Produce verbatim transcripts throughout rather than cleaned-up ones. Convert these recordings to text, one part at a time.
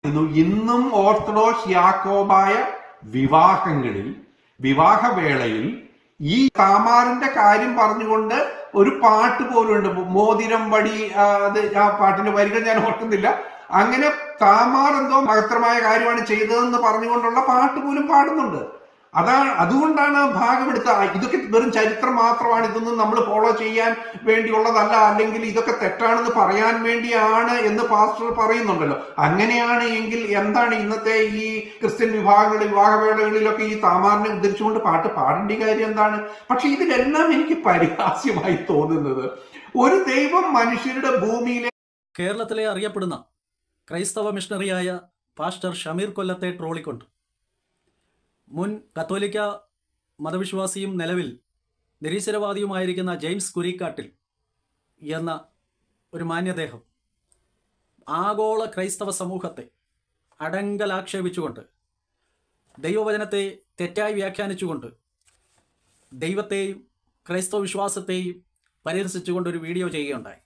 ഇന്നും ഓർത്തഡോക്സ് യാക്കോബായ വിവാഹങ്ങളിൽ വിവാഹവേളയിൽ ഈ താമാറിന്റെ കാര്യം പറഞ്ഞുകൊണ്ട് ഒരു പാട്ട് പോലും ഉണ്ട്. മോതിരം വടി, അത് ആ പാട്ടിന്റെ വരികൾ ഞാൻ ഓർക്കുന്നില്ല. അങ്ങനെ താമാർ എന്തോ മഹത്തരമായ കാര്യമാണ് ചെയ്തതെന്ന് പറഞ്ഞുകൊണ്ടുള്ള പാട്ട് പോലും പാടുന്നുണ്ട്. അതാണ് അതുകൊണ്ടാണ് ആ ഭാഗം എടുത്ത. ഇതൊക്കെ വെറും ചരിത്രം മാത്രമാണ്, ഇതൊന്നും നമ്മൾ ഫോളോ ചെയ്യാൻ വേണ്ടിയുള്ളതല്ല, അല്ലെങ്കിൽ ഇതൊക്കെ തെറ്റാണെന്ന് പറയാൻ വേണ്ടിയാണ് എന്ന് പാസ്റ്റർ പറയുന്നുണ്ടല്ലോ. അങ്ങനെയാണ് എങ്കിൽ എന്താണ് ഇന്നത്തെ ഈ ക്രിസ്ത്യൻ വിഭാഗങ്ങളിൽ വിവാഹവേളകളിലൊക്കെ ഈ താമാറിനെ ഉദ്ധരിച്ചുകൊണ്ട് പാട്ട് പാടേണ്ട കാര്യം എന്താണ്? പക്ഷെ ഇതിലെല്ലാം എനിക്ക് പരിഹാസ്യമായി തോന്നുന്നത്, ഒരു ദൈവം മനുഷ്യരുടെ ഭൂമിയിലെ കേരളത്തിലെ അറിയപ്പെടുന്ന ക്രൈസ്തവ മിഷണറിയായ പാസ്റ്റർ ഷമീർ കൊല്ലത്തെ ട്രോളിക്കൊണ്ട് മുൻ കത്തോലിക്ക മതവിശ്വാസിയും നിലവിൽ നിരീശ്വരവാദിയുമായിരിക്കുന്ന ജെയിംസ് കുരിക്കാട്ടിൽ എന്ന ഒരു മാന്യദേഹം ആഗോള ക്രൈസ്തവ സമൂഹത്തെ അടങ്കലാക്ഷേപിച്ചുകൊണ്ട്, ദൈവവചനത്തെ തെറ്റായി വ്യാഖ്യാനിച്ചുകൊണ്ട്, ദൈവത്തെയും ക്രൈസ്തവ വിശ്വാസത്തെയും പരിഹസിച്ചുകൊണ്ട് ഒരു വീഡിയോ ചെയ്യുകയുണ്ടായി.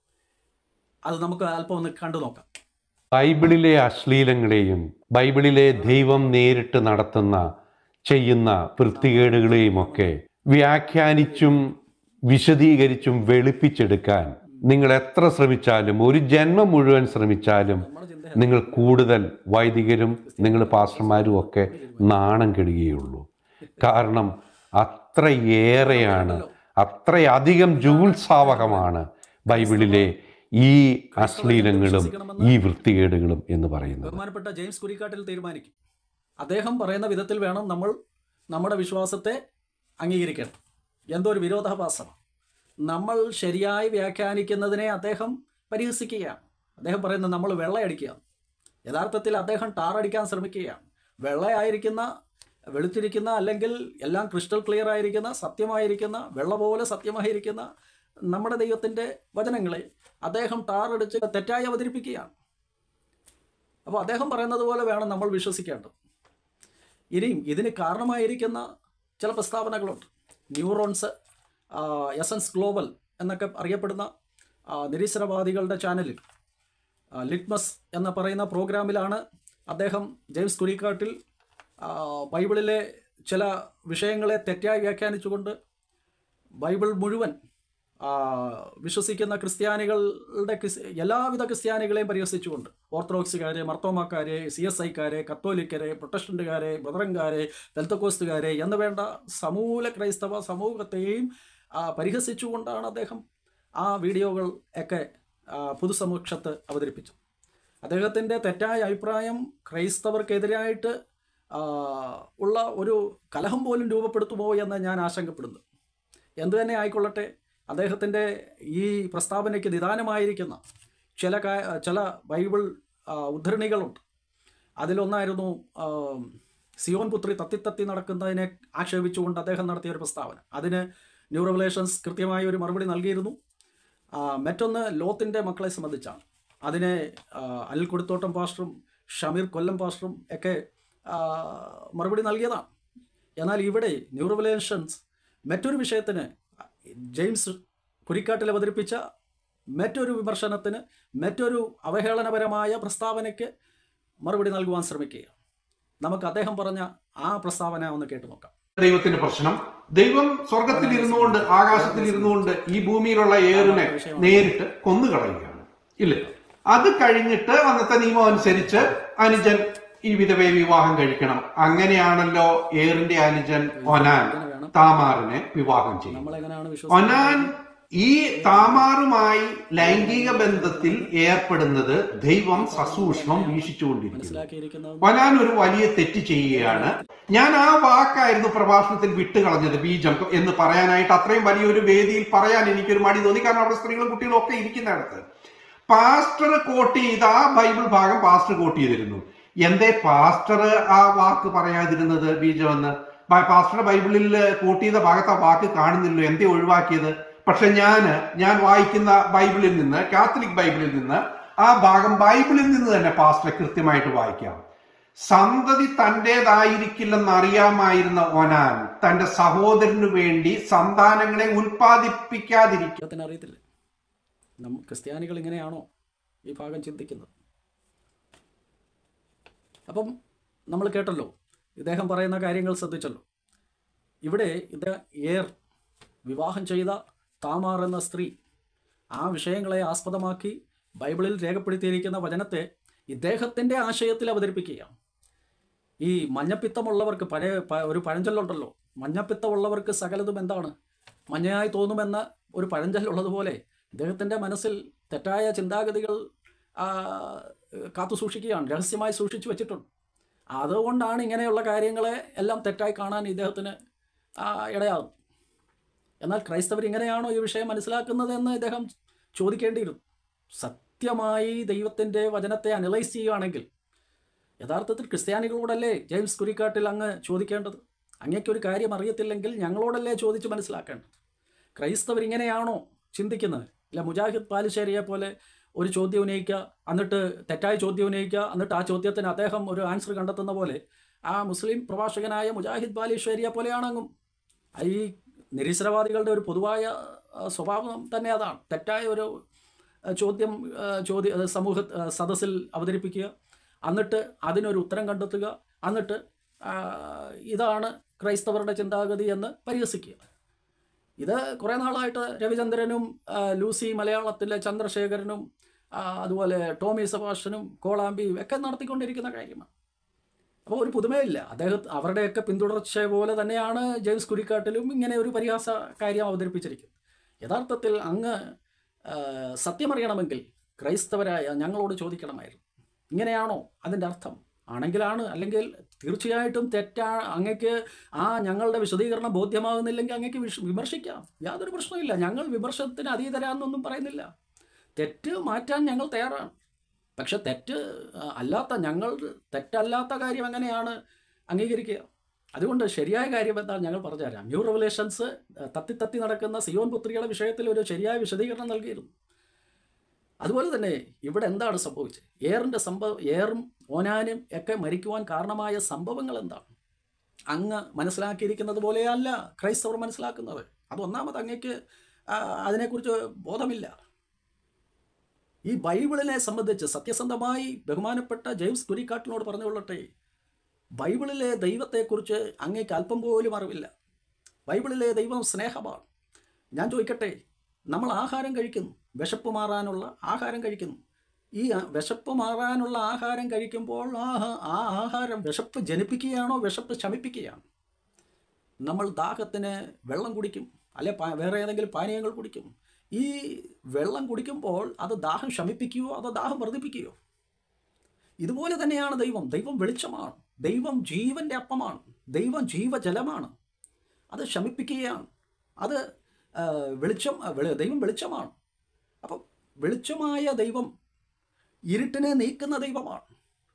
അത് നമുക്ക് അല്പം ഒന്ന് കണ്ടു നോക്കാം. ബൈബിളിലെ അശ്ലീലങ്ങളെയും ബൈബിളിലെ ദൈവം നേരിട്ട് നടത്തുന്ന ചെയ്യുന്ന വൃത്തികേടുകളെയും ഒക്കെ വ്യാഖ്യാനിച്ചും വിശദീകരിച്ചും വെളുപ്പിച്ചെടുക്കാൻ നിങ്ങൾ എത്ര ശ്രമിച്ചാലും, ഒരു ജന്മം മുഴുവൻ ശ്രമിച്ചാലും, നിങ്ങൾ കൂടുതൽ വൈദികരും നിങ്ങൾ പാസ്റ്റർമാരും ഒക്കെ നാണം കെടുകയുള്ളൂ. കാരണം അത്രയേറെയാണ്, അത്രയധികം ജൂത്സാവകമാണ് ബൈബിളിലെ ഈ അശ്ലീലങ്ങളും ഈ വൃത്തികേടുകളും എന്ന് പറയുന്നത്. ബഹുമാനപ്പെട്ട ജെയിംസ് കുരിക്കാട്ടിൽ തീരുമാനിക്കും. അദ്ദേഹം പറയുന്ന വിധത്തിൽ വേണം നമ്മൾ നമ്മുടെ വിശ്വാസത്തെ അംഗീകരിക്കണം. എന്തോ ഒരു വിരോധാഭാസമാണ്. നമ്മൾ ശരിയായി വ്യാഖ്യാനിക്കുന്നതിനെ അദ്ദേഹം പരിഹസിക്കുകയാണ്. അദ്ദേഹം പറയുന്നത് നമ്മൾ വെള്ളയടിക്കുകയാണ്. യഥാർത്ഥത്തിൽ അദ്ദേഹം ടാറടിക്കാൻ ശ്രമിക്കുകയാണ്. വെള്ളയായിരിക്കുന്ന, വെളുത്തിരിക്കുന്ന, അല്ലെങ്കിൽ എല്ലാം ക്രിസ്റ്റൽ ക്ലിയർ ആയിരിക്കുന്ന, സത്യമായിരിക്കുന്ന, വെള്ള പോലെ സത്യമായിരിക്കുന്ന നമ്മുടെ ദൈവത്തിൻ്റെ വചനങ്ങളെ അദ്ദേഹം ടാറടിച്ച് തെറ്റായി അവതരിപ്പിക്കുകയാണ്. അപ്പോൾ അദ്ദേഹം പറയുന്നത് പോലെ വേണം നമ്മൾ വിശ്വസിക്കേണ്ടത്. ഇനിയും ഇതിന് കാരണമായിരിക്കുന്ന ചില പ്രസ്താവനകളുണ്ട്. ന്യൂറോൺസ്, എസൻസ് ഗ്ലോബൽ എന്നൊക്കെ അറിയപ്പെടുന്ന നിരീശ്വരവാദികളുടെ ചാനലിൽ ലിറ്റ്മസ് എന്ന് പറയുന്ന പ്രോഗ്രാമിലാണ് അദ്ദേഹം ജെയിംസ് കുരിക്കാട്ടിൽ ബൈബിളിലെ ചില വിഷയങ്ങളെ തെറ്റായി വ്യാഖ്യാനിച്ചുകൊണ്ട് ബൈബിൾ മുഴുവൻ വിശ്വസിക്കുന്ന ക്രിസ്ത്യാനികളുടെ എല്ലാവിധ ക്രിസ്ത്യാനികളെയും പരിഹസിച്ചുകൊണ്ട് ഓർത്തഡോക്സുകാരെ, മർത്തോമാക്കാരെ, സി എസ് ഐക്കാരെ, കത്തോലിക്കരെ, പ്രൊട്ടസ്റ്റന്റുകാരെ, ബ്രദറൻകാരെ, പെന്തക്കോസ്തുകാരെ എന്ന് വേണ്ട സമൂല ക്രൈസ്തവ സമൂഹത്തെയും പരിഹസിച്ചുകൊണ്ടാണ് അദ്ദേഹം ആ വീഡിയോകൾ ഒക്കെ പൊതുസമക്ഷത്ത് അവതരിപ്പിച്ചത്. അദ്ദേഹത്തിൻ്റെ തെറ്റായ അഭിപ്രായം ക്രൈസ്തവർക്കെതിരായിട്ട് ഉള്ള ഒരു കലഹം പോലും രൂപപ്പെടുത്തുമോ എന്ന് ഞാൻ ആശങ്കപ്പെടുന്നു. എന്തു തന്നെ ആയിക്കൊള്ളട്ടെ, അദ്ദേഹത്തിൻ്റെ ഈ പ്രസ്താവനയ്ക്ക് നിദാനമായിരിക്കുന്ന ചില ചില ബൈബിൾ ഉദ്ധരണികളുണ്ട്. അതിലൊന്നായിരുന്നു സിയോൻ പുത്രി തത്തിത്തത്തി നടക്കുന്നതിനെ ആക്ഷേപിച്ചുകൊണ്ട് അദ്ദേഹം നടത്തിയ ഒരു പ്രസ്താവന. അതിന് ന്യൂ റെവലേഷൻസ് കൃത്യമായ ഒരു മറുപടി നൽകിയിരുന്നു. മറ്റൊന്ന് ലോത്തിൻ്റെ മക്കളെ സംബന്ധിച്ചാണ്. അതിനെ അനിൽ കൊടുത്തോട്ടം പാസ്റ്ററും ഷമീർ കൊല്ലം പാസ്റ്ററും ഒക്കെ മറുപടി നൽകിയതാണ്. എന്നാൽ ഇവിടെ ന്യൂ റെവലേഷൻസ് മറ്റൊരു വിഷയത്തിന്, ജെയിംസ് കുരിക്കാട്ടിൽ അവതരിപ്പിച്ച മറ്റൊരു വിമർശനത്തിന്, മറ്റൊരു അവഹേളനപരമായ പ്രസ്താവനയ്ക്ക് മറുപടി നൽകുവാൻ ശ്രമിക്കുക. നമുക്ക് അദ്ദേഹം പറഞ്ഞ ആ പ്രസ്താവന ഒന്ന് കേട്ടു നോക്കാം. ദൈവത്തിന്റെ പ്രശ്നം, ദൈവം സ്വർഗത്തിൽ ഇരുന്നുകൊണ്ട്, ആകാശത്തിൽ ഇരുന്നുകൊണ്ട് ഈ ഭൂമിയിലുള്ള ഏറിനെ നേരിട്ട് കൊന്നുകളയുകയാണ്, ഇല്ലേ? അത് കഴിഞ്ഞിട്ട് അന്നത്തെ നിയമം അനുസരിച്ച് അനുജൻ ഈ വിധവയെ വിവാഹം കഴിക്കണം. അങ്ങനെയാണല്ലോ ഏറിന്റെ അനുജൻ ഒനാൻ താമാറിനെ വിവാഹം ചെയ്യും. ഒനാൻ ഈ താമാറുമായി ലൈംഗിക ബന്ധത്തിൽ ഏർപ്പെടുന്നത് ദൈവം സസൂക്ഷ്മം വീക്ഷിച്ചുകൊണ്ടിരിക്കുന്നു. ഒനാൻ ഒരു വലിയ തെറ്റ് ചെയ്യുകയാണ്. ഞാൻ ആ വാക്കായിരുന്നു പ്രഭാഷണത്തിൽ വിട്ടുകളഞ്ഞത്, ബീജം എന്ന് പറയാനായിട്ട്. അത്രയും വലിയൊരു വേദിയിൽ പറയാൻ എനിക്കൊരു മടി തോന്നി. കാരണം അവിടെ സ്ത്രീകളും കുട്ടികളും ഒക്കെ ഇരിക്കുന്നിടത്ത് പാസ്റ്റർ കോട്ട് ചെയ്ത ആ ബൈബിൾ ഭാഗം പാസ്റ്റർ കോട്ട് ചെയ്തിരുന്നു. എന്തേ പാസ്റ്റർ ആ വാക്ക് പറയാതിരുന്നത് ബീജമെന്ന്? പാസ്റ്ററുടെ ബൈബിളിൽ കോട്ട് ചെയ്ത ഭാഗത്ത് ആ വാക്ക് കാണുന്നില്ലല്ലോ, എന്തേ ഒഴിവാക്കിയത്? പക്ഷെ ഞാൻ ഞാൻ വായിക്കുന്ന ബൈബിളിൽ നിന്ന്, കാത്തലിക് ബൈബിളിൽ നിന്ന് ആ ഭാഗം ബൈബിളിൽ നിന്ന് തന്നെ പാസ്റ്റർ കൃത്യമായിട്ട് വായിക്കാം. സന്തതി തൻ്റെതായിരിക്കില്ലെന്ന് അറിയാമായിരുന്ന ഒനാൻ തന്റെ സഹോദരനു വേണ്ടി സന്താനങ്ങളെ ഉൽപ്പാദിപ്പിക്കാതിരിക്കും. അപ്പം നമ്മൾ കേട്ടല്ലോ, ഇദ്ദേഹം പറയുന്ന കാര്യങ്ങൾ ശ്രദ്ധിച്ചല്ലോ. ഇവിടെ ഇത് ഏർ വിവാഹം ചെയ്ത താമാർ എന്ന സ്ത്രീ, ആ വിഷയങ്ങളെ ആസ്പദമാക്കി ബൈബിളിൽ രേഖപ്പെടുത്തിയിരിക്കുന്ന വചനത്തെ ഇദ്ദേഹത്തിൻ്റെ ആശയത്തിൽ അവതരിപ്പിക്കുകയാണ്. ഈ മഞ്ഞപ്പിത്തമുള്ളവർക്ക് പഴയ ഒരു പഴഞ്ചൊല്ലുണ്ടല്ലോ, മഞ്ഞപ്പിത്തമുള്ളവർക്ക് സകലതും എന്താണ് മഞ്ഞയായി തോന്നുമെന്ന ഒരു പഴഞ്ചൊല്ലുള്ളതുപോലെ ഇദ്ദേഹത്തിൻ്റെ മനസ്സിൽ തെറ്റായ ചിന്താഗതികൾ കാത്തു സൂക്ഷിക്കുകയാണ്, രഹസ്യമായി സൂക്ഷിച്ചു വെച്ചിട്ടുണ്ട്. അതുകൊണ്ടാണ് ഇങ്ങനെയുള്ള കാര്യങ്ങളെ എല്ലാം തെറ്റായി കാണാൻ ഇദ്ദേഹത്തിന് ഇടയാകും. എന്നാൽ ക്രൈസ്തവർ ഇങ്ങനെയാണോ ഈ വിഷയം മനസ്സിലാക്കുന്നതെന്ന് ഇദ്ദേഹം ചോദിക്കേണ്ടിയിരുന്നു. സത്യമായി ദൈവത്തിൻ്റെ വചനത്തെ അനലൈസ് ചെയ്യുകയാണെങ്കിൽ യഥാർത്ഥത്തിൽ ക്രിസ്ത്യാനികളോടല്ലേ ജെയിംസ് കുരിക്കാട്ടിൽ അങ്ങ് ചോദിക്കേണ്ടത്? അങ്ങേക്കൊരു കാര്യം അറിയത്തില്ലെങ്കിൽ ഞങ്ങളോടല്ലേ ചോദിച്ച് മനസ്സിലാക്കേണ്ടത്? ക്രൈസ്തവർ ഇങ്ങനെയാണോ ചിന്തിക്കുന്നത്? ഇല്ല, മുജാഹിദ് പാലിശ്ശേരിയെ പോലെ ഒരു ചോദ്യം ഉന്നയിക്കുക, എന്നിട്ട് തെറ്റായ ചോദ്യം ഉന്നയിക്കുക, എന്നിട്ട് ആ ചോദ്യത്തിന് അദ്ദേഹം ഒരു ആൻസർ കണ്ടെത്തുന്ന പോലെ ആ മുസ്ലിം പ്രഭാഷകനായ മുജാഹിദ് പാലിശ്ശേരിയെ പോലെയാണെങ്കും. ഈ നിരീശ്വരവാദികളുടെ ഒരു പൊതുവായ സ്വഭാവം തന്നെ അതാണ്. തെറ്റായ ഒരു ചോദ്യം ചോദ്യ സമൂഹ സദസ്സിൽ അവതരിപ്പിക്കുക, എന്നിട്ട് അതിനൊരു ഉത്തരം കണ്ടെത്തുക, എന്നിട്ട് ഇതാണ് ക്രൈസ്തവരുടെ ചിന്താഗതി എന്ന് പരിഹസിക്കുക. ഇത് കുറേ നാളായിട്ട് രവിചന്ദ്രനും ലൂസി മലയാളത്തിലെ ചന്ദ്രശേഖരനും അതുപോലെ ടോമി സബാഷനും കോളാമ്പിയും ഒക്കെ നടത്തിക്കൊണ്ടിരിക്കുന്ന കാര്യമാണ്. അപ്പോൾ ഒരു പുതുമയില്ല. അദ്ദേഹം അവരുടെയൊക്കെ പിന്തുടർച്ച പോലെ തന്നെയാണ് ജെയിംസ് കുരിക്കാട്ടിലും ഇങ്ങനെ ഒരു പരിഹാസ കാര്യം അവതരിപ്പിച്ചിരിക്കുന്നത്. യഥാർത്ഥത്തിൽ അങ്ങ് സത്യമറിയണമെങ്കിൽ ക്രൈസ്തവരായ ഞങ്ങളോട് ചോദിക്കണമായിരുന്നു, ഇങ്ങനെയാണോ അതിൻ്റെ അർത്ഥം? ആണെങ്കിലാണ്, അല്ലെങ്കിൽ തീർച്ചയായിട്ടും തെറ്റാ. അങ്ങക്ക് ആ ഞങ്ങളുടെ വിശദീകരണം ബോധ്യമാകുന്നില്ലെങ്കിൽ അങ്ങക്ക് വിമർശിക്കാം, യാതൊരു പ്രശ്നമില്ല. ഞങ്ങൾ വിമർശനത്തിന് അതീതരാന്നൊന്നും പറയുന്നില്ല. തെറ്റ് മാറ്റാൻ ഞങ്ങൾ തയ്യാറാണ്. പക്ഷെ തെറ്റ് അല്ലാത്ത ഞങ്ങൾ തെറ്റല്ലാത്ത കാര്യം എങ്ങനെയാണ് അംഗീകരിക്കുക? അതുകൊണ്ട് ശരിയായ കാര്യം എന്താ ഞങ്ങൾ പറഞ്ഞുതരാം. ന്യൂ റെവലേഷൻസ് തത്തി തത്തി നടക്കുന്ന സിയോൻ പുത്രിയുടെ വിഷയത്തിൽ ഒരു ശരിയായ വിശദീകരണം നൽകിയിരുന്നു. അതുപോലെ തന്നെ ഇവിടെ എന്താണ് സംഭവിച്ചത്? ഏറിൻ്റെ സംഭവം, ഏറും ഓനാനും ഒക്കെ മരിക്കുവാൻ കാരണമായ സംഭവങ്ങൾ എന്താണ്? അങ്ങ് മനസ്സിലാക്കിയിരിക്കുന്നത് പോലെയല്ല ക്രൈസ്തവർ മനസ്സിലാക്കുന്നത്. അതൊന്നാമത് അങ്ങക്ക് അതിനെക്കുറിച്ച് ബോധമില്ല. ഈ ബൈബിളിനെ സംബന്ധിച്ച് സത്യസന്ധമായി ബഹുമാനപ്പെട്ട ജെയിംസ് കുരിക്കാട്ടിനോട് പറഞ്ഞുകൊള്ളട്ടെ, ബൈബിളിലെ ദൈവത്തെക്കുറിച്ച് അങ്ങേക്ക് അല്പം പോലും അറിവില്ല. ബൈബിളിലെ ദൈവം സ്നേഹമാണ്. ഞാൻ ചോദിക്കട്ടെ, നമ്മൾ ആഹാരം കഴിക്കുന്നു, വിശപ്പ് മാറാനുള്ള ആഹാരം കഴിക്കുന്നു. ഈ വിശപ്പ് മാറാനുള്ള ആഹാരം കഴിക്കുമ്പോൾ ആ ആ ആഹാരം വിശപ്പ് ജനിപ്പിക്കുകയാണോ വിശപ്പ് ശമിപ്പിക്കുകയാണ്? നമ്മൾ ദാഹത്തിന് വെള്ളം കുടിക്കും, അല്ലെ വേറെ ഏതെങ്കിലും പാനീയങ്ങൾ കുടിക്കും. ഈ വെള്ളം കുടിക്കുമ്പോൾ അത് ദാഹം ശമിപ്പിക്കുകയോ അതോ ദാഹം വർദ്ധിപ്പിക്കുകയോ? ഇതുപോലെ തന്നെയാണ് ദൈവം. ദൈവം വെളിച്ചമാണ്, ദൈവം ജീവൻ്റെ അപ്പമാണ്, ദൈവം ജീവജലമാണ്. അത് ശമിപ്പിക്കുകയാണ്. അത് വെളിച്ചം, ദൈവം വെളിച്ചമാണ്. അപ്പം വെളിച്ചമായ ദൈവം ഇരുട്ടിനെ നീക്കുന്ന ദൈവമാണ്.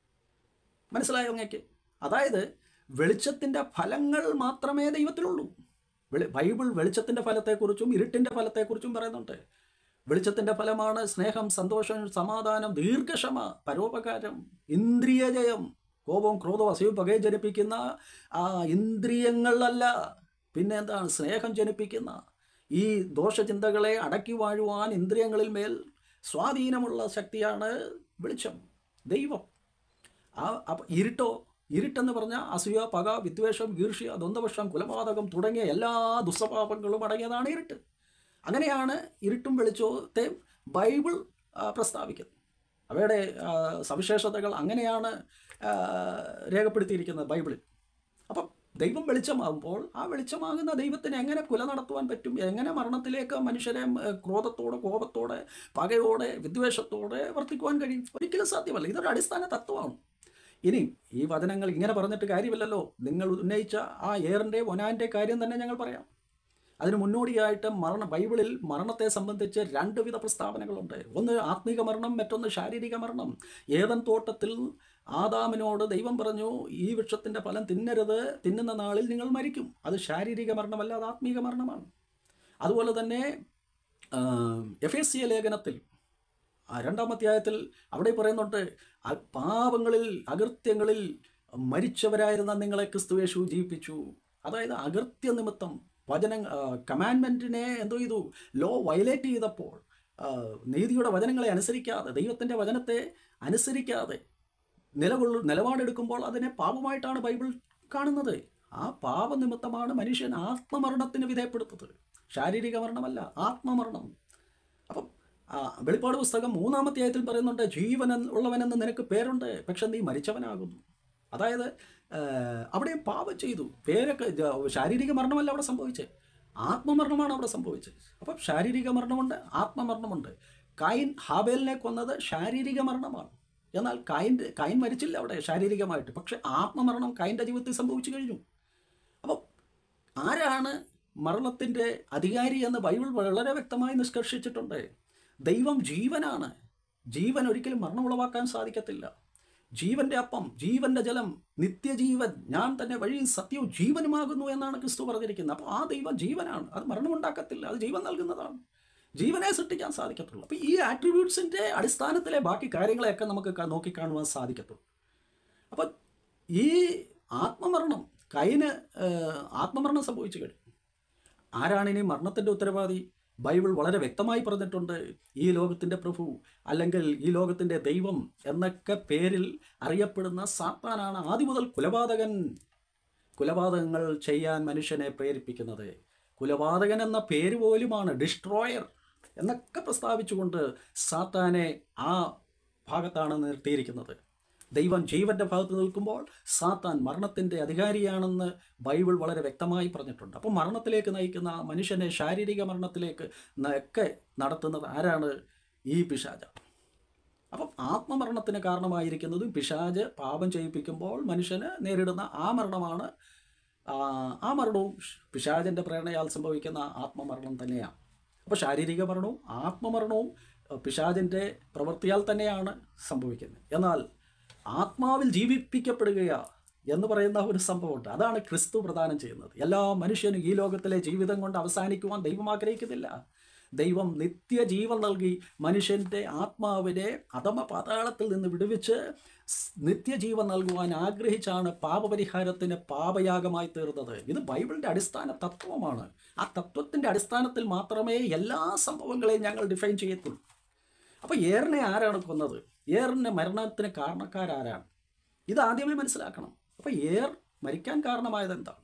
മനസ്സിലായോ അങ്ങേക്ക്? അതായത് വെളിച്ചത്തിൻ്റെ ഫലങ്ങൾ മാത്രമേ ദൈവത്തിലുള്ളൂ. വെളി ബൈബിൾ വെളിച്ചത്തിൻ്റെ ഫലത്തെക്കുറിച്ചും ഇരുട്ടിൻ്റെ ഫലത്തെക്കുറിച്ചും പറയുന്നുണ്ട്. വെളിച്ചത്തിൻ്റെ ഫലമാണ് സ്നേഹം, സന്തോഷം, സമാധാനം, ദീർഘക്ഷമ, പരോപകാരം, ഇന്ദ്രിയജയം. കോപവും ക്രോധവും അസൂയയും പകയും ജനിപ്പിക്കുന്ന ആ ഇന്ദ്രിയങ്ങളല്ല, പിന്നെ എന്താണ്? സ്നേഹം ജനിപ്പിക്കുന്ന ഈ ദോഷചിന്തകളെ അടക്കി വാഴുവാൻ ഇന്ദ്രിയങ്ങളിൽ മേൽ സ്വാധീനമുള്ള ശക്തിയാണ് വെളിച്ചം, ദൈവം. ആ അപ്പം ഇരുട്ടോ? ഇരുട്ടെന്ന് പറഞ്ഞാൽ അസൂയ, പക, വിദ്വേഷം, ഈർഷ്യ, ദ്വന്ദ്വപക്ഷം, കുലപാതകം തുടങ്ങിയ എല്ലാ ദുസ്വഭാവങ്ങളും അടങ്ങിയതാണ് ഇരുട്ട്. അങ്ങനെയാണ് ഇരുട്ടും വെളിച്ചത്തെ ബൈബിൾ പ്രസ്താവിക്കുന്നത്. അവയുടെ സവിശേഷതകൾ അങ്ങനെയാണ് രേഖപ്പെടുത്തിയിരിക്കുന്നത് ബൈബിളിൽ. അപ്പം ദൈവം വെളിച്ചമാകുമ്പോൾ ആ വെളിച്ചമാകുന്ന ദൈവത്തിന് എങ്ങനെ കുല നടത്തുവാൻ പറ്റും? എങ്ങനെ മരണത്തിലേക്ക് മനുഷ്യരെ ക്രോധത്തോടെ, കോപത്തോടെ, പകയോടെ, വിദ്വേഷത്തോടെ വർത്തിക്കുവാൻ കഴിയും? ഒരിക്കലും സാധ്യമല്ല. ഇതൊരു അടിസ്ഥാന തത്വമാണ്. ഇനി ഈ വചനങ്ങൾ ഇങ്ങനെ പറഞ്ഞിട്ട് കാര്യമില്ലല്ലോ. നിങ്ങൾ ഉന്നയിച്ച ആ ഏറിൻ്റെ ഒനാൻ്റെ കാര്യം തന്നെ ഞങ്ങൾ പറയാം. അതിന് മുന്നോടിയായിട്ട് മരണ ബൈബിളിൽ മരണത്തെ സംബന്ധിച്ച് രണ്ട് വിധ പ്രസ്താവനകളുണ്ട്. ഒന്ന് ആത്മീക മരണം, മറ്റൊന്ന് ശാരീരിക മരണം. ഏദൻ തോട്ടത്തിൽ ആദാമിനോട് ദൈവം പറഞ്ഞു, ഈ വൃക്ഷത്തിൻ്റെ ഫലം തിന്നരുത്, തിന്നുന്ന നാളിൽ നിങ്ങൾ മരിക്കും. അത് ശാരീരിക മരണമല്ല, അത് ആത്മീക മരണമാണ്. അതുപോലെ തന്നെ എഫേസ്യ ലേഖനത്തിൽ രണ്ടാം അധ്യായത്തിൽ അവിടെ പറയുന്നുണ്ട്, പാപങ്ങളിൽ അകൃത്യങ്ങളിൽ മരിച്ചവരായിരുന്ന നിങ്ങളെ ക്രിസ്തുയേശു ജീവിപ്പിച്ചു. അതായത് അകൃത്യ നിമിത്തം വചന കമാൻഡ്മെൻറ്റിനെ എന്തോ ചെയ്തു, ലോ വയലേറ്റ് ചെയ്തപ്പോൾ, നീതിയുടെ വചനങ്ങളെ അനുസരിക്കാതെ, ദൈവത്തിൻ്റെ വചനത്തെ അനുസരിക്കാതെ നിലകൊള്ളു നിലപാടെടുക്കുമ്പോൾ അതിനെ പാപമായിട്ടാണ് ബൈബിൾ കാണുന്നത്. ആ പാപനിമിത്തമാണ് മനുഷ്യൻ ആത്മമരണത്തിന് വിധേയപ്പെടുത്തുന്നത്. ശാരീരിക മരണമല്ല, ആത്മമരണം. അപ്പം വെളിപ്പാട് പുസ്തകം മൂന്നാമത്തെ അധ്യായത്തിൽ പറയുന്നുണ്ട്, ജീവൻ ഉള്ളവനെന്ന് നിനക്ക് പേരുണ്ട്, പക്ഷെ നീ മരിച്ചവനാകുന്നു. അതായത് അവിടെ പാപം ചെയ്തു, പേരൊക്കെ ശാരീരിക മരണമല്ല അവിടെ സംഭവിച്ചത്, ആത്മമരണമാണ് അവിടെ സംഭവിച്ചത്. അപ്പം ശാരീരിക മരണമുണ്ട്, ആത്മമരണമുണ്ട്. കായിൻ ഹാബേലിനെ കൊന്നത് ശാരീരിക മരണമാണ്. എന്നാൽ കായിൻ്റെ കായിൻ മരിച്ചില്ല അവിടെ ശാരീരികമായിട്ട്, പക്ഷെ ആത്മമരണം കായിൻ്റെ ജീവിതത്തിൽ സംഭവിച്ചു കഴിഞ്ഞു. അപ്പം ആരാണ് മരണത്തിൻ്റെ അധികാരി എന്ന് ബൈബിൾ വളരെ വ്യക്തമായി നിഷ്കർഷിച്ചിട്ടുണ്ട്. ദൈവം ജീവനാണ്. ജീവൻ ഒരിക്കലും മരണം ഉളവാക്കാൻ സാധിക്കത്തില്ല. ജീവൻ്റെ അപ്പം, ജീവൻ്റെ ജലം, നിത്യജീവൻ, ഞാൻ തന്നെ വഴിയും സത്യവും ജീവനുമാകുന്നു എന്നാണ് ക്രിസ്തു പറഞ്ഞിരിക്കുന്നത്. അപ്പോൾ ആ ദൈവം ജീവനാണ്, അത് മരണമുണ്ടാക്കത്തില്ല, അത് ജീവൻ നൽകുന്നതാണ്. ജീവനെ സൃഷ്ടിക്കാൻ സാധിക്കത്തുള്ളൂ. അപ്പോൾ ഈ ആട്രിബ്യൂട്ട്സിൻ്റെ അടിസ്ഥാനത്തിലെ ബാക്കി കാര്യങ്ങളെയൊക്കെ നമുക്ക് നോക്കിക്കാണുവാൻ സാധിക്കത്തുള്ളൂ. അപ്പം ഈ ആത്മമരണം, കൈന് ആത്മമരണം സംഭവിച്ചു കഴിഞ്ഞു. ആരാണിനി മരണത്തിൻ്റെ ഉത്തരവാദി? ബൈബിൾ വളരെ വ്യക്തമായി പറഞ്ഞിട്ടുണ്ട്. ഈ ലോകത്തിൻ്റെ പ്രഭു, അല്ലെങ്കിൽ ഈ ലോകത്തിൻ്റെ ദൈവം എന്നൊക്കെ പേരിൽ അറിയപ്പെടുന്ന സാത്താനാണ് ആദ്യം മുതൽ കുലപാതകൻ. കുലപാതകങ്ങൾ ചെയ്യാൻ മനുഷ്യനെ പ്രേരിപ്പിക്കുന്നത്. കുലപാതകൻ എന്ന പേര് പോലുമാണ് ഡിസ്ട്രോയർ എന്നൊക്കെ പ്രസ്താവിച്ചുകൊണ്ട് സാത്താനെ ആ ഭാഗത്താണ് നിർത്തിയിരിക്കുന്നത്. ദൈവം ജീവൻ്റെ ഭാഗത്ത് നിൽക്കുമ്പോൾ സാത്താൻ മരണത്തിൻ്റെ അധികാരിയാണെന്ന് ബൈബിൾ വളരെ വ്യക്തമായി പറഞ്ഞിട്ടുണ്ട്. അപ്പോൾ മരണത്തിലേക്ക് നയിക്കുന്ന മനുഷ്യനെ ശാരീരിക മരണത്തിലേക്ക് ഒക്കെ നടത്തുന്നത് ആരാണ്? ഈ പിശാച. അപ്പം ആത്മമരണത്തിന് കാരണമായിരിക്കുന്നതും പിശാച് പാപം ചെയ്യിപ്പിക്കുമ്പോൾ മനുഷ്യന് നേരിടുന്ന ആ മരണമാണ്. ആ മരണവും പിശാചിൻ്റെ പ്രേരണയാൽ സംഭവിക്കുന്ന ആത്മമരണം തന്നെയാണ്. അപ്പോൾ ശാരീരിക മരണവും ആത്മമരണവും പിശാചിൻ്റെ പ്രവൃത്തിയാൽ തന്നെയാണ് സംഭവിക്കുന്നത്. എന്നാൽ ആത്മാവിൽ ജീവിപ്പിക്കപ്പെടുക എന്ന് പറയുന്ന ഒരു സംഭവമുണ്ട്. അതാണ് ക്രിസ്തു പ്രദാനം ചെയ്യുന്നത്. എല്ലാ മനുഷ്യനും ഈ ലോകത്തിലെ ജീവിതം കൊണ്ട് അവസാനിക്കുവാൻ ദൈവം ആഗ്രഹിക്കുന്നില്ല. ദൈവം നിത്യജീവൻ നൽകി മനുഷ്യൻ്റെ ആത്മാവിനെ അധമ പാതാളത്തിൽ നിന്ന് വിടുവിച്ച് നിത്യജീവൻ നൽകുവാൻ ആഗ്രഹിച്ചാണ് പാപപരിഹാരത്തിന് പാപയാഗമായി തീർന്നത്. ഇത് ബൈബിളിൻ്റെ അടിസ്ഥാന തത്വമാണ്. ആ തത്വത്തിൻ്റെ അടിസ്ഥാനത്തിൽ മാത്രമേ എല്ലാ സംഭവങ്ങളെയും ഞങ്ങൾ ഡിഫൈൻ ചെയ്യത്തുള്ളൂ. അപ്പോൾ ഏറിനെ ആരാണ് കൊന്നത്? ഏറിൻ്റെ മരണത്തിന് കാരണക്കാരാരാണ്? ഇത് ആദ്യമേ മനസ്സിലാക്കണം. അപ്പോൾ ഏർ മരിക്കാൻ കാരണമായത് എന്താണ്?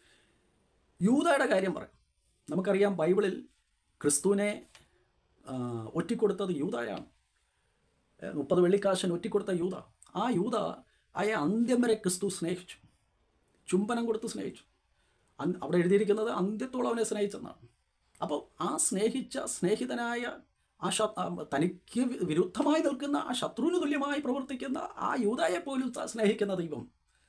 യൂദയുടെ കാര്യം പറയാം. നമുക്കറിയാം, ബൈബിളിൽ ക്രിസ്തുവിനെ ഒറ്റിക്കൊടുത്തത് യൂദയാണ്. മുപ്പത് വെള്ളിക്കാശൻ ഒറ്റിക്കൊടുത്ത യൂദ. ആ യൂദ അയ അന്ത്യം വരെ ക്രിസ്തു സ്നേഹിച്ചു, ചുംബനം കൊടുത്ത് സ്നേഹിച്ചു. അവിടെ എഴുതിയിരിക്കുന്നത് അന്ത്യത്തോളം അവനെ സ്നേഹിച്ചെന്നാണ്. അപ്പോൾ ആ സ്നേഹിച്ച സ്നേഹിതനായ ആ ശ തനിക്ക് വിരുദ്ധമായി നിൽക്കുന്ന ആ ശത്രുവിന് തുല്യമായി പ്രവർത്തിക്കുന്ന ആ യൂദയെ പോലും സ്നേഹിക്കുന്ന ദൈവം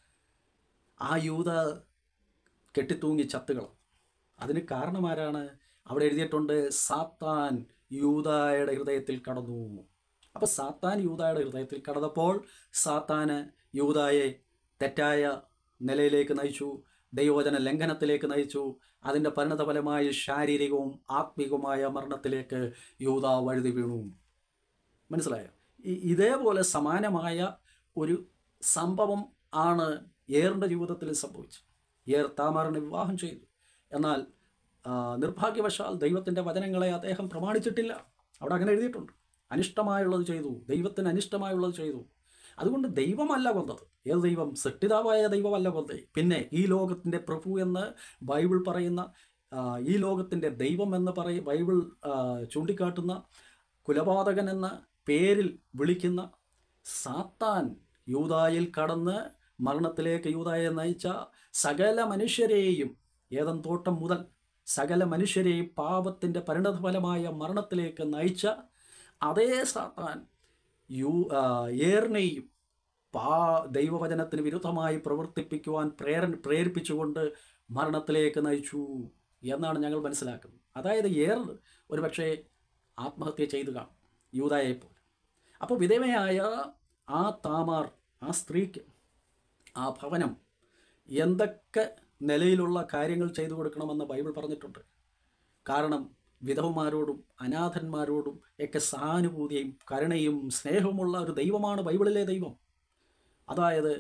ആ യൂദ കെട്ടിത്തൂങ്ങി ചത്തുകളും. അതിന് കാരണമാരാണ്? അവിടെ എഴുതിയിട്ടുണ്ട്, സാത്താൻ യൂദായുടെ ഹൃദയത്തിൽ കടന്നു. അപ്പോൾ സാത്താൻ യൂദായുടെ ഹൃദയത്തിൽ കടന്നപ്പോൾ സാത്താന് യൂദായെ തെറ്റായ നിലയിലേക്ക് നയിച്ചു, ദൈവവചന ലംഘനത്തിലേക്ക് നയിച്ചു. അതിൻ്റെ പരിണതഫലമായി ശാരീരികവും ആത്മീകവുമായ മരണത്തിലേക്ക് യൂദ വഴുതി വീണു. മനസ്സിലായോ? ഇതേപോലെ സമാനമായ ഒരു സംഭവം ആണ് ഏറിൻ്റെ ജീവിതത്തിൽ സംഭവിച്ചത്. ഏർ താമാറിനെ വിവാഹം ചെയ്തു. എന്നാൽ നിർഭാഗ്യവശാൽ ദൈവത്തിൻ്റെ വചനങ്ങളെ അദ്ദേഹം പ്രമാണിച്ചിട്ടില്ല. അവിടെ അങ്ങനെ എഴുതിയിട്ടുണ്ട്. അനിഷ്ടമായുള്ളത് ചെയ്തു, ദൈവത്തിന് അനിഷ്ടമായുള്ളത് ചെയ്തു. അതുകൊണ്ട് ദൈവമല്ല കൊന്നത്. ഏത് ദൈവം? സൃഷ്ടിതാവായ ദൈവമല്ല കൊന്നത്. പിന്നെ ഈ ലോകത്തിൻ്റെ പ്രഭു എന്ന് ബൈബിൾ പറയുന്ന, ഈ ലോകത്തിൻ്റെ ദൈവം എന്ന് പറയ ബൈബിൾ ചൂണ്ടിക്കാട്ടുന്ന, കുലപാതകൻ എന്ന പേരിൽ വിളിക്കുന്ന സാത്താൻ യൂദായിൽ കടന്ന് മരണത്തിലേക്ക് യൂദായെ നയിച്ച സകല മനുഷ്യരെയും, ഏദൻ തോട്ടം മുതൽ സകല മനുഷ്യരെയും പാപത്തിൻ്റെ പരിണതഫലമായ മരണത്തിലേക്ക് നയിച്ച അതേ സാത്താൻ യൂ ഏറിനെയും പാ ദൈവവചനത്തിന് വിരുദ്ധമായി പ്രവർത്തിപ്പിക്കുവാൻ പ്രേരണ പ്രേരിപ്പിച്ചുകൊണ്ട് മരണത്തിലേക്ക് നയിച്ചു എന്നാണ് ഞങ്ങൾ മനസ്സിലാക്കുന്നത്. അതായത് ഏർ ഒരുപക്ഷെ ആത്മഹത്യ ചെയ്തു കാണും, യൂദായെപ്പോലെ. അപ്പോൾ വിധവയായ ആ താമാർ, ആ സ്ത്രീക്ക് ആ ഭവനം എന്തൊക്കെ നിലയിലുള്ള കാര്യങ്ങൾ ചെയ്തു കൊടുക്കണമെന്ന് ബൈബിൾ പറഞ്ഞിട്ടുണ്ട്. കാരണം വിധവമാരോടും അനാഥന്മാരോടും ഒക്കെ സഹാനുഭൂതിയും കരുണയും സ്നേഹവുമുള്ള ഒരു ദൈവമാണ് ബൈബിളിലെ ദൈവം. അതായത്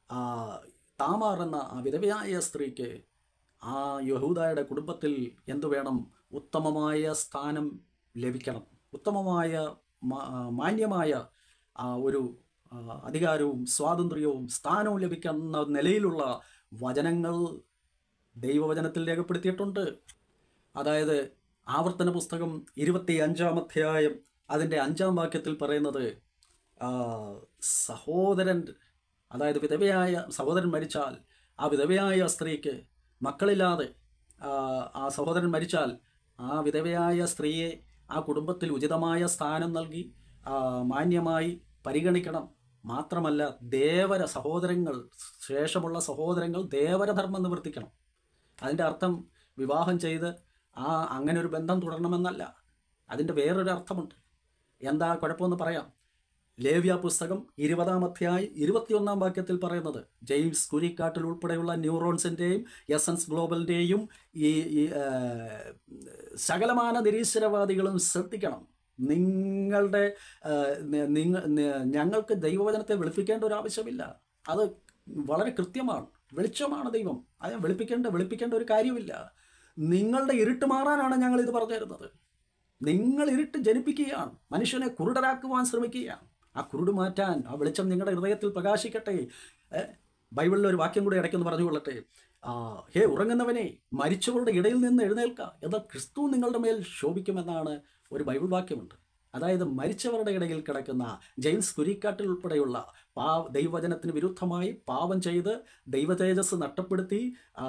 താമാർ എന്ന ആ വിധവയായ സ്ത്രീക്ക് ആ യഹൂദയുടെ കുടുംബത്തിൽ എന്തു വേണം? ഉത്തമമായ സ്ഥാനം ലഭിക്കണം, ഉത്തമമായ മാന്യമായ ആ ഒരു അധികാരവും സ്വാതന്ത്ര്യവും സ്ഥാനവും ലഭിക്കുന്ന നിലയിലുള്ള വചനങ്ങൾ ദൈവവചനത്തിൽ രേഖപ്പെടുത്തിയിട്ടുണ്ട്. അതായത് ആവർത്തന പുസ്തകം ഇരുപത്തി അഞ്ചാം അധ്യായം അതിൻ്റെ അഞ്ചാം വാക്യത്തിൽ പറയുന്നത്, സഹോദരൻ, അതായത് വിധവയായ സഹോദരൻ മരിച്ചാൽ ആ വിധവയായ സ്ത്രീക്ക് മക്കളില്ലാതെ ആ സഹോദരൻ മരിച്ചാൽ ആ വിധവയായ സ്ത്രീയെ ആ കുടുംബത്തിൽ ഉചിതമായ സ്ഥാനം നൽകി മാന്യമായി പരിഗണിക്കണം. മാത്രമല്ല ദേവര സഹോദരങ്ങൾ, ശേഷമുള്ള സഹോദരങ്ങൾ ദേവരധർമ്മം നിവർത്തിക്കണം. അതിൻ്റെ അർത്ഥം വിവാഹം ചെയ്ത് ആ അങ്ങനെ ഒരു ബന്ധം തുടരണമെന്നല്ല. അതിൻ്റെ വേറൊരു അർത്ഥമുണ്ട്. എന്താ കുഴപ്പമെന്ന് പറയാം. ലേവ്യ പുസ്തകം ഇരുപതാം അധ്യായം ഇരുപത്തിയൊന്നാം വാക്യത്തിൽ പറയുന്നത്, ജെയിംസ് കുരിക്കാട്ടിൽ ഉൾപ്പെടെയുള്ള ന്യൂറോൺസിൻ്റെയും എസൻസ് ഗ്ലോബലിൻ്റെയും ഈ സകലമാന നിരീശ്വരവാദികളും ശ്രദ്ധിക്കണം. നിങ്ങളുടെ നിങ്ങൾ ഞങ്ങൾക്ക് ദൈവവചനത്തെ വെളുപ്പിക്കേണ്ട ഒരു ആവശ്യമില്ല. അത് വളരെ കൃത്യമാണ്, വെളിച്ചമാണ് ദൈവം. അത് വെളുപ്പിക്കേണ്ട വെളുപ്പിക്കേണ്ട ഒരു കാര്യമില്ല. നിങ്ങളുടെ ഇരുട്ട് മാറാനാണ് ഞങ്ങളിത് പറഞ്ഞു തരുന്നത്. നിങ്ങൾ ഇരുട്ട് ജനിപ്പിക്കുകയാണ്, മനുഷ്യനെ കുരുടരാക്കുവാൻ ശ്രമിക്കുകയാണ്. ആ കുരുട് മാറ്റാൻ ആ വെളിച്ചം നിങ്ങളുടെ ഹൃദയത്തിൽ പ്രകാശിക്കട്ടെ. ബൈബിളിൽ ഒരു വാക്യം കൂടി ഇടയ്ക്കൊന്ന് പറഞ്ഞുകൊള്ളട്ടെ. ഹേ ഉറങ്ങുന്നവനെ, മരിച്ചവരുടെ ഇടയിൽ നിന്ന് എഴുന്നേൽക്ക, എന്നാൽ ക്രിസ്തു നിങ്ങളുടെ മേൽ ശോഭിക്കുമെന്നാണ് ഒരു ബൈബിൾ വാക്യമുണ്ട്. അതായത് മരിച്ചവരുടെ ഇടയിൽ കിടക്കുന്ന ജെയിംസ് കുരിക്കാട്ടിൽ ഉൾപ്പെടെയുള്ള പാ ദൈവവചനത്തിന് വിരുദ്ധമായി പാപം ചെയ്ത് ദൈവ തേജസ് നഷ്ടപ്പെടുത്തി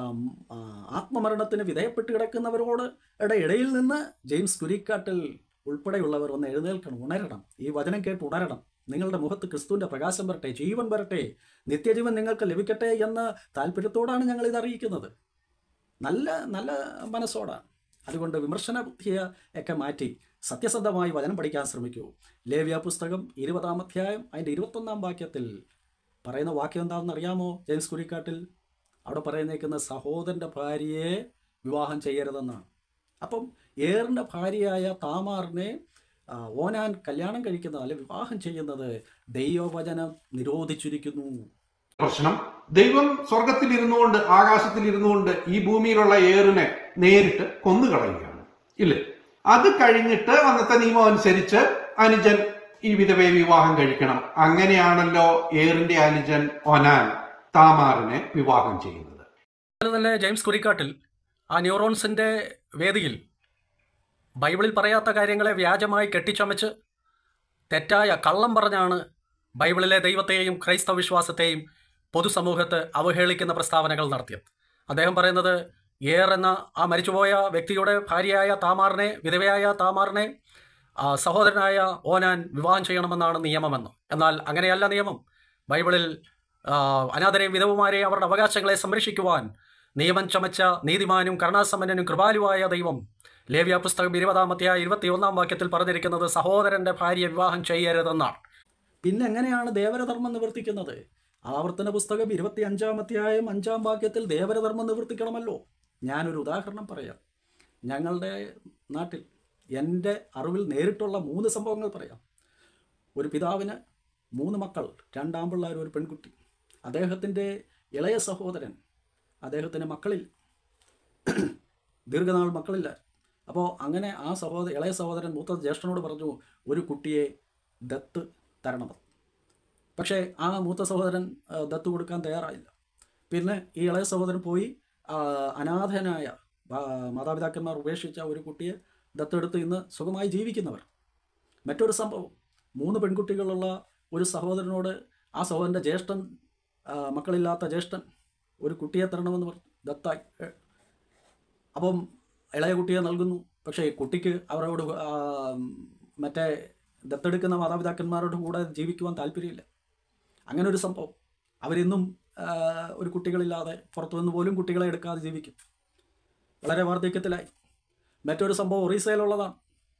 ആത്മമരണത്തിന് വിധേയപ്പെട്ട് കിടക്കുന്നവരോട് ഇടയിൽ നിന്ന് ജെയിംസ് കുരിക്കാട്ടിൽ ഉൾപ്പെടെയുള്ളവർ ഒന്ന് എഴുന്നേൽക്കണം, ഉണരണം. ഈ വചനം കേട്ട് ഉണരണം. നിങ്ങളുടെ മുഖത്ത് ക്രിസ്തുവിൻ്റെ പ്രകാശം വരട്ടെ, ജീവൻ വരട്ടെ, നിത്യജീവൻ നിങ്ങൾക്ക് ലഭിക്കട്ടെ എന്ന താല്പര്യത്തോടാണ് ഞങ്ങൾ ഇത് അറിയിക്കുന്നത്. നല്ല നല്ല മനസ്സോടാണ്. അതുകൊണ്ട് വിമർശന ബുദ്ധിയെ ഒക്കെ മാറ്റി സത്യസന്ധമായി വചനം പഠിക്കാൻ ശ്രമിക്കൂ. ലേവ്യ പുസ്തകം ഇരുപതാം അധ്യായം അതിൻ്റെ ഇരുപത്തൊന്നാം വാക്യത്തിൽ പറയുന്ന വാക്യം എന്താണെന്ന് അറിയാമോ? ജെയിംസ് കുരിക്കാട്ടിൽ അവിടെ പറയുന്നേക്കുന്ന സഹോദരൻ്റെ ഭാര്യയെ വിവാഹം ചെയ്യരുതെന്നാണ്. അപ്പം ഏറിൻ്റെ ഭാര്യയായ താമാറിനെ ഓനാൻ കല്യാണം കഴിക്കുന്നത് അല്ലെ വിവാഹം ചെയ്യുന്നത് ദൈവവചനം നിരോധിച്ചിരിക്കുന്നു. പ്രശ്നം, ദൈവം സ്വർഗത്തിൽ ഇരുന്നുകൊണ്ട് ആകാശത്തിൽ ഇരുന്നുകൊണ്ട് ഈ ഭൂമിയിലുള്ള ഏറിനെ നേരിട്ട് കൊന്നുകളയുകയാണ്, ഇല്ലേ? അത് കഴിഞ്ഞിട്ട് അന്നത്തെ നിയമം അനുസരിച്ച് അനുജൻ ഈ വിധവയെ വിവാഹം കഴിക്കണം. അങ്ങനെയാണല്ലോ ഏറിന്റെ അനുജൻ ഒനാൻ താമാറിനെ വിവാഹം ചെയ്യുന്നത്. അതുപോലെ തന്നെ ജെയിംസ് കുരിക്കാട്ടിൽ ആ ന്യൂറോൺസിൻ്റെ വേദിയിൽ ബൈബിളിൽ പറയാത്ത കാര്യങ്ങളെ വ്യാജമായി കെട്ടിച്ചമച്ച് തെറ്റായ കള്ളം പറഞ്ഞാണ് ബൈബിളിലെ ദൈവത്തെയും ക്രൈസ്തവ വിശ്വാസത്തെയും പൊതുസമൂഹത്ത് അവഹേളിക്കുന്ന പ്രസ്താവനകൾ നടത്തിയത്. അദ്ദേഹം പറയുന്നത് ഏർ എന്ന ആ മരിച്ചുപോയ വ്യക്തിയുടെ ഭാര്യയായ താമാറിനെ, വിധവയായ താമാറിനെ സഹോദരനായ ഓനാൻ വിവാഹം ചെയ്യണമെന്നാണ് നിയമമെന്ന്. എന്നാൽ അങ്ങനെയല്ല നിയമം. ബൈബിളിൽ അനാഥരെയും വിധവുമാരെയും അവരുടെ അവകാശങ്ങളെ സംരക്ഷിക്കുവാൻ നിയമം ചമച്ച നീതിമാനും കരുണാസമ്പന്നനും കൃപാലുവായ ദൈവം ലേവ്യ പുസ്തകം ഇരുപതാം അധ്യായം ഇരുപത്തി ഒന്നാം വാക്യത്തിൽ പറഞ്ഞിരിക്കുന്നത് സഹോദരൻ്റെ ഭാര്യയെ വിവാഹം ചെയ്യരുതെന്നാണ്. പിന്നെ എങ്ങനെയാണ് ദേവരധർമ്മം നിവർത്തിക്കുന്നത്? ആവർത്തന പുസ്തകം ഇരുപത്തി അഞ്ചാം അധ്യായം അഞ്ചാം വാക്യത്തിൽ ദേവരധർമ്മം നിവർത്തിക്കണമല്ലോ. ഞാനൊരു ഉദാഹരണം പറയാം. ഞങ്ങളുടെ നാട്ടിൽ എൻ്റെ അറിവിൽ നേരിട്ടുള്ള മൂന്ന് സംഭവങ്ങൾ പറയാം. ഒരു പിതാവിന് മൂന്ന് മക്കൾ, രണ്ടാമ്പിള്ളേർ, ഒരു പെൺകുട്ടി. അദ്ദേഹത്തിൻ്റെ ഇളയ സഹോദരൻ, അദ്ദേഹത്തിന് മക്കളില്ല, ദീർഘനാൾ മക്കളില്ല. അപ്പോൾ അങ്ങനെ ആ സഹോദര ഇളയ സഹോദരൻ മൂത്ത ജ്യേഷ്ഠനോട് പറഞ്ഞു ഒരു കുട്ടിയെ ദത്ത് തരണമെന്ന്. പക്ഷേ ആ മൂത്ത സഹോദരൻ ദത്ത് കൊടുക്കാൻ തയ്യാറായില്ല. പിന്നെ ഈ ഇളയ സഹോദരൻ പോയി അനാഥനായ മാതാപിതാക്കന്മാർ ഉപേക്ഷിച്ച ഒരു കുട്ടിയെ ദത്തെടുത്ത് ഇന്ന് സുഖമായി ജീവിക്കുന്നവർ. മറ്റൊരു സംഭവം, മൂന്ന് പെൺകുട്ടികളുള്ള ഒരു സഹോദരനോട് ആ സഹോദരൻ്റെ ജ്യേഷ്ഠൻ, മക്കളില്ലാത്ത ജ്യേഷ്ഠൻ ഒരു കുട്ടിയെ തരണമെന്ന് പറഞ്ഞു, ദത്തായി. അപ്പം ഇളയ കുട്ടിയെ നൽകുന്നു. പക്ഷേ കുട്ടിക്ക് അവരോട് മറ്റേ ദത്തെടുക്കുന്ന മാതാപിതാക്കന്മാരോട് കൂടെ ജീവിക്കുവാൻ താല്പര്യമില്ല. അങ്ങനെ ഒരു സംഭവം. അവരിന്നും ഒരു കുട്ടികളില്ലാതെ പുറത്തുനിന്ന് പോലും കുട്ടികളെ എടുക്കാതെ ജീവിക്കും. വളരെ വാർദ്ധക്യത്തിലായി. മറ്റൊരു സംഭവം ഒറീസയിലുള്ളതാണ്.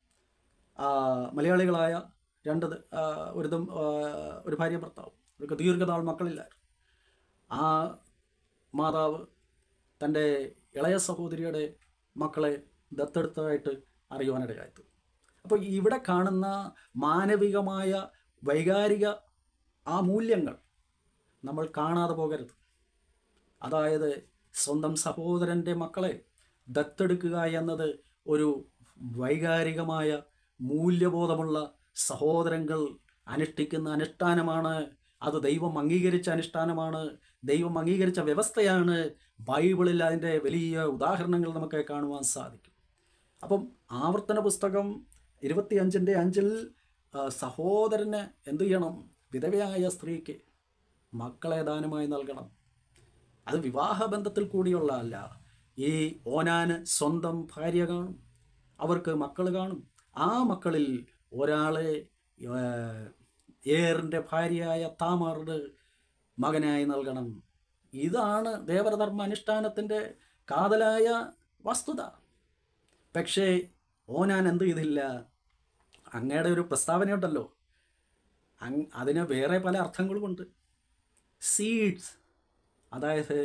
മലയാളികളായ രണ്ട് ഒരു ഒരു ഭാര്യ ഭർത്താവ്, അവർക്ക് ദീർഘനാൾ മക്കളില്ലായിരുന്നു. ആ മാതാവ് തൻ്റെ ഇളയ സഹോദരിയുടെ മക്കളെ ദത്തെടുത്തതായിട്ട് അറിയുവാനിടയായത്. അപ്പോൾ ഇവിടെ കാണുന്ന മാനവികമായ വൈകാരിക ആ മൂല്യങ്ങൾ നമ്മൾ കാണാതെ പോകരുത്. അതായത് സ്വന്തം സഹോദരൻ്റെ മക്കളെ ദത്തെടുക്കുക എന്നത് ഒരു വൈകാരികമായ മൂല്യബോധമുള്ള സഹോദരങ്ങൾ അനുഷ്ഠിക്കുന്ന അനുഷ്ഠാനമാണ്. അത് ദൈവം അംഗീകരിച്ച അനുഷ്ഠാനമാണ്, ദൈവം അംഗീകരിച്ച വ്യവസ്ഥയാണ്. ബൈബിളിൽ അതിൻ്റെ വലിയ ഉദാഹരണങ്ങൾ നമുക്ക് കാണുവാൻ സാധിക്കും. അപ്പം ആവർത്തന പുസ്തകം ഇരുപത്തിയഞ്ചിൻ്റെ അഞ്ചിൽ സഹോദരന് എന്തു ചെയ്യണം? വിധവയായ സ്ത്രീക്ക് മക്കളെ ദാനമായി നൽകണം. അത് വിവാഹബന്ധത്തിൽ കൂടിയുള്ള അല്ല. ഈ ഓനാന് സ്വന്തം ഭാര്യ കാണും, അവർക്ക് മക്കൾ കാണും. ആ മക്കളിൽ ഒരാളെ ഏറിൻ്റെ ഭാര്യയായ താമാറിന് മകനായി നൽകണം. ഇതാണ് ദേവധർമ്മ അനുഷ്ഠാനത്തിൻ്റെ കാതലായ വസ്തുത. പക്ഷേ ഓനാൻ എന്ത് ചെയ്തില്ല? അങ്ങയുടെ ഒരു പ്രസ്താവനയുണ്ടല്ലോ, അങ് അതിന് വേറെ പല അർത്ഥങ്ങളുമുണ്ട്. സീഡ്സ്, അതായത്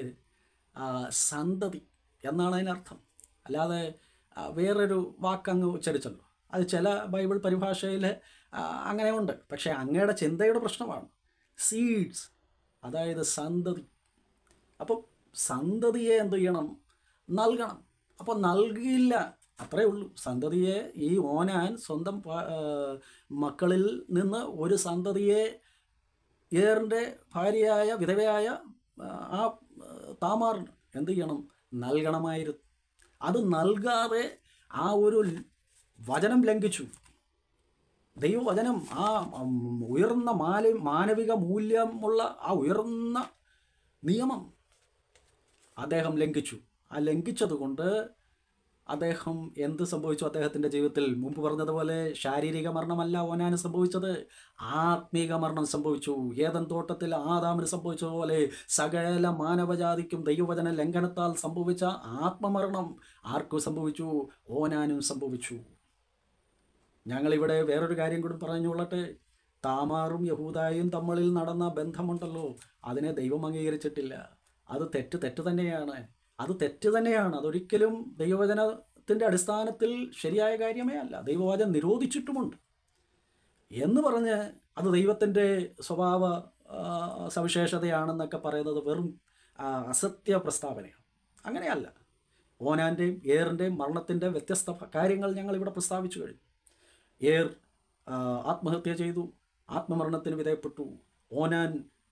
സന്തതി എന്നാണ് അതിനർത്ഥം. അല്ലാതെ വേറൊരു വാക്കങ്ങ് ഉച്ചരിച്ചല്ലോ. അത് ചില ബൈബിൾ പരിഭാഷയിൽ അങ്ങനെ ഉണ്ട്. പക്ഷേ അങ്ങയുടെ ചിന്തയുടെ പ്രശ്നമാണ്. സീഡ്സ്, അതായത് സന്തതി. അപ്പോൾ സന്തതിയെ എന്ത് ചെയ്യണം? നൽകണം. അപ്പോൾ നൽകിയില്ല, അത്രയേ ഉള്ളൂ. സന്തതിയെ ഈ ഓനാൻ സ്വന്തം മക്കളിൽ നിന്ന് ഒരു സന്തതിയെ ഏറിൻ്റെ ഭാര്യയായ വിധവയായ ആ താമാറിന് എന്ത് ചെയ്യണം? നൽകണമായിരുന്നു. അത് നൽകാതെ ആ ഒരു വചനം ലംഘിച്ചു. ദൈവവചനം, ആ ഉയർന്ന മാല മാനവിക മൂല്യമുള്ള ആ ഉയർന്ന നിയമം അദ്ദേഹം ലംഘിച്ചു. ആ ലംഘിച്ചതുകൊണ്ട് അദ്ദേഹം എന്ത് സംഭവിച്ചു? അദ്ദേഹത്തിൻ്റെ ജീവിതത്തിൽ മുമ്പ് പറഞ്ഞതുപോലെ ശാരീരിക മരണമല്ല ഓനാന് സംഭവിച്ചത്, ആത്മീക മരണം സംഭവിച്ചു. ഏദൻ തോട്ടത്തിൽ ആദാമിന് സംഭവിച്ചതുപോലെ സകല മാനവജാതിക്കും ദൈവവചന ലംഘനത്താൽ സംഭവിച്ച ആത്മമരണം ആർക്കും സംഭവിച്ചു? ഓനാനും സംഭവിച്ചു. ഞങ്ങളിവിടെ വേറൊരു കാര്യം കൂടി പറഞ്ഞുകൊള്ളട്ടെ. താമാറും യഹൂദായും തമ്മിൽ നടന്ന ബന്ധമുണ്ടല്ലോ, അതിനെ ദൈവം അംഗീകരിച്ചിട്ടില്ല. അത് തെറ്റ് തെറ്റ് തന്നെയാണ്. അത് തെറ്റ് തന്നെയാണ്. അതൊരിക്കലും ദൈവവചനത്തിൻ്റെ അടിസ്ഥാനത്തിൽ ശരിയായ കാര്യമേ അല്ല. ദൈവവചനം നിരോധിച്ചിട്ടുമുണ്ട് എന്ന് പറഞ്ഞ് അത് ദൈവത്തിൻ്റെ സ്വഭാവ സവിശേഷതയാണെന്നൊക്കെ പറയുന്നത് വെറും അസത്യ പ്രസ്താവനയാണ്. അങ്ങനെയല്ല. ഓനാൻ്റെയും ഏറിൻ്റെയും മരണത്തിൻ്റെ വ്യത്യസ്ത കാര്യങ്ങൾ ഞങ്ങളിവിടെ പ്രസ്താവിച്ചു കഴിഞ്ഞു. ഏർ ആത്മഹത്യ ചെയ്തു, ആത്മമരണത്തിന് വിധേയപ്പെട്ടു. ഓനാൻ